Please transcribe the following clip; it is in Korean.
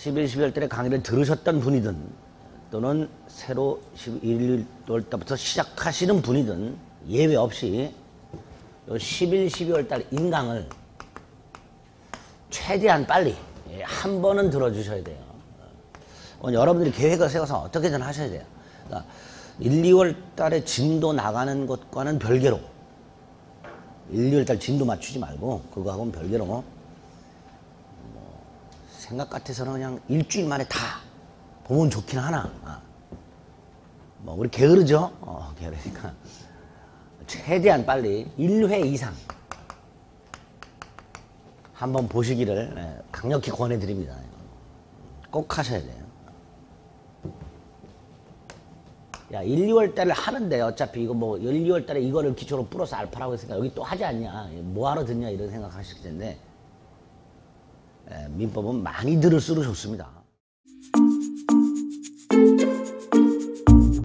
11, 12월 달에 강의를 들으셨던 분이든 또는 새로 11월 달부터 시작하시는 분이든 예외 없이 요 11, 12월 달 인강을 최대한 빨리 한 번은 들어주셔야 돼요. 여러분들이 계획을 세워서 어떻게든 하셔야 돼요. 그러니까 1, 2월 달에 진도 나가는 것과는 별개로 1, 2월 달 진도 맞추지 말고 그거하고는 별개로 생각 같아서는 그냥 일주일 만에 다 보면 좋긴 하나. 우리 게으르죠? 게으르니까 최대한 빨리 1회 이상 한번 보시기를 강력히 권해드립니다. 꼭 하셔야 돼요. 야, 1, 2월 달에 하는데 어차피 이거 1, 2월 달에 이거를 기초로 플러스 알파라고 했으니까 여기 또 하지 않냐, 뭐하러 듣냐 이런 생각 하실 텐데 민법은 많이 들을수록 좋습니다.